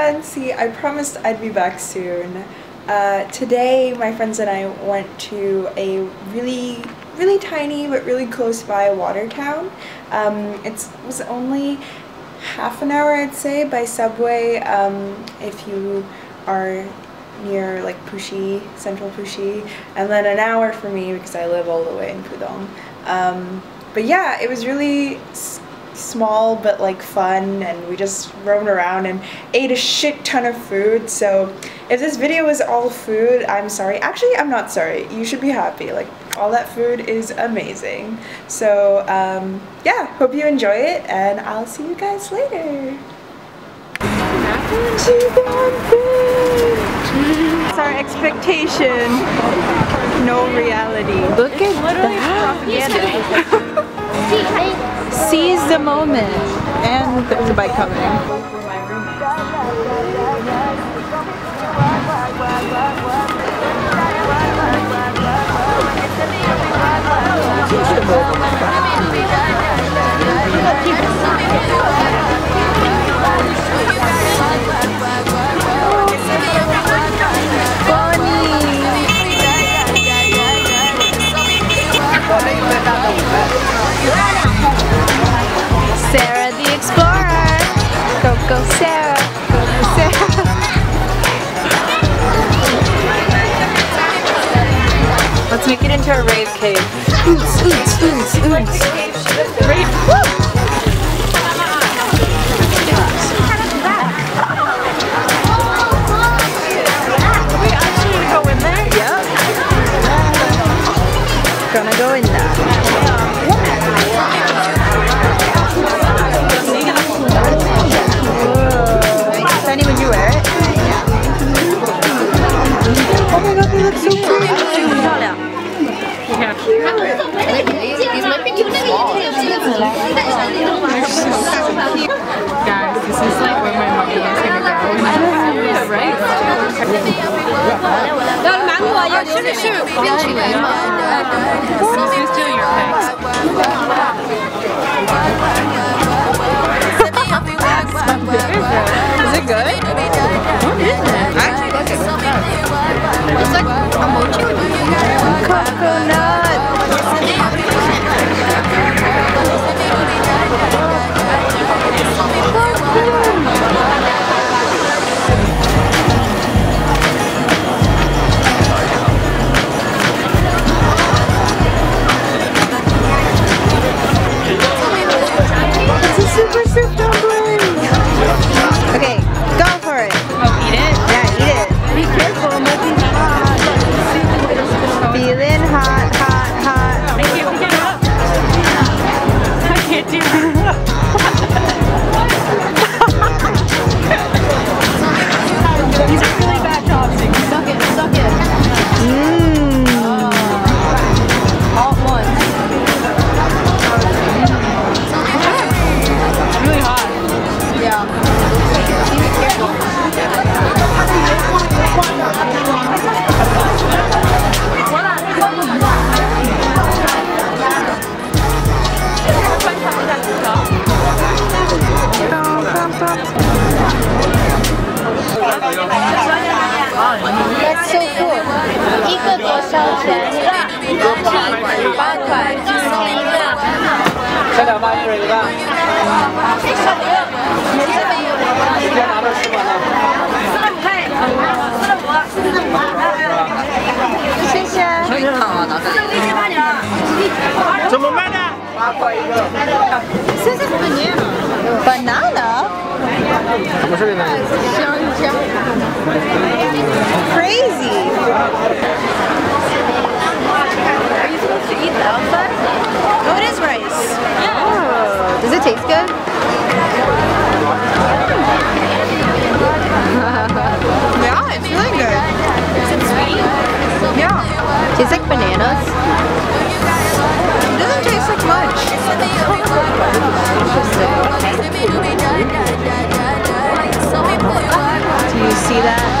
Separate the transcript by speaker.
Speaker 1: everyone! See, I promised I'd be back soon. Today my friends and I went to a really tiny but really close by water town. It was only half an hour, I'd say, by subway if you are near like Puxi, central Puxi, and then an hour for me because I live all the way in Pudong. But yeah, it was really small but like fun, and we just roamed around and ate a shit ton of food. So if this video is all food, I'm sorry. Actually, I'm not sorry. You should be happy. Like, all that food is amazing. So yeah, hope you enjoy it, and I'll see you guys later. It's our expectation, no reality.
Speaker 2: Look at that. Seize the moment. And there's a bike coming. Sarah the Explorer! Go Sarah! Go Sarah! Let's make it into a rave cave. Oots, oots, oots, oots. Rave, woo! We actually go in there? Yep. Gonna go in there. Funny when you wear it. Oh my god, they look so pretty. These might be too small. Guys, this is like where my mom is gonna go. Right? She's doing your pics. Is it good? What is it? I actually like it. It's like a mochi. Coconut. It's a super soup dumpling. Okay, go for it. Oh, eat it? Yeah, eat it. Be careful, it might be hot. Feeling hot, hot, hot. I can't pick it up. I can't do it. These are really bad chopsticks. Suck it, suck it. Mmm. All at once. It's really hot. Yeah. That's so cool. 一个多少钱？8块。这2瓣1人1瓣。今天拿到10管了。45块。谢谢。怎么卖的？8块1个。This is banana. Banana? Crazy. Are you supposed to eat the outside? Oh, it is rice. Yeah. Oh. Does it taste good? Yeah, it's really good. Is it sweet? Yeah. Tastes like bananas. It doesn't taste like much. Do you see that?